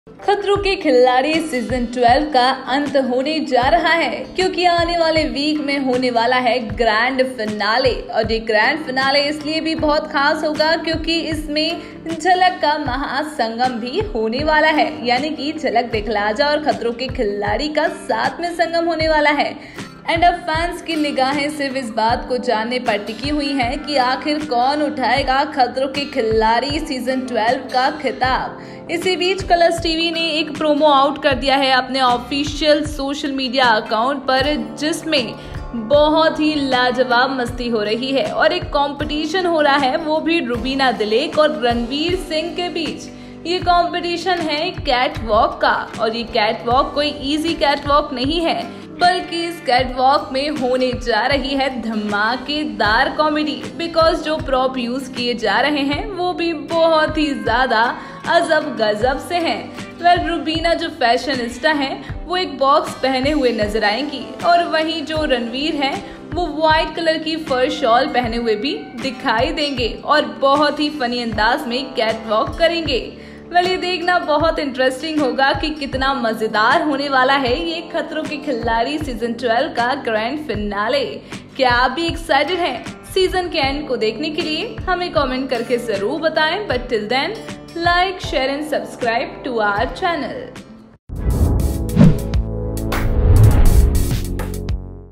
खतरों के खिलाड़ी सीजन 12 का अंत होने जा रहा है क्योंकि आने वाले वीक में होने वाला है ग्रैंड फिनाले। और ये ग्रैंड फिनाले इसलिए भी बहुत खास होगा क्योंकि इसमें झलक का महासंगम भी होने वाला है, यानी कि झलक दिखला जा और खतरों के खिलाड़ी का साथ में संगम होने वाला है। एंड अब फैंस की निगाहें सिर्फ इस बात को जानने पर टिकी हुई हैं कि आखिर कौन उठाएगा खतरों के खिलाड़ी सीजन 12 का खिताब। इसी बीच कलर्स टीवी ने एक प्रोमो आउट कर दिया है अपने ऑफिशियल सोशल मीडिया अकाउंट पर, जिसमें बहुत ही लाजवाब मस्ती हो रही है और एक कंपटीशन हो रहा है, वो भी रुबीना दिलेक और रणवीर सिंह के बीच। ये कंपटीशन है कैट वॉक का और ये कैट वॉक कोई इजी कैट वॉक नहीं है, बल्कि इस कैटवॉक में होने जा रही है धमाकेदार कॉमेडी। बिकॉज जो प्रॉप यूज किए जा रहे हैं वो भी बहुत ही ज्यादा अजब गजब से हैं। रुबीना जो फैशनिस्टा है वो एक बॉक्स पहने हुए नजर आएंगी और वहीं जो रणवीर है वो व्हाइट कलर की फर शॉल पहने हुए भी दिखाई देंगे और बहुत ही फनी अंदाज में कैटवॉक करेंगे। ये देखना बहुत इंटरेस्टिंग होगा कि कितना मजेदार होने वाला है ये खतरों के खिलाड़ी सीजन 12 का ग्रैंड फिनाले। क्या आप भी एक्साइटेड हैं सीजन के एंड को देखने के लिए? हमें कमेंट करके जरूर बताएं। But till then like, share and subscribe to our channel.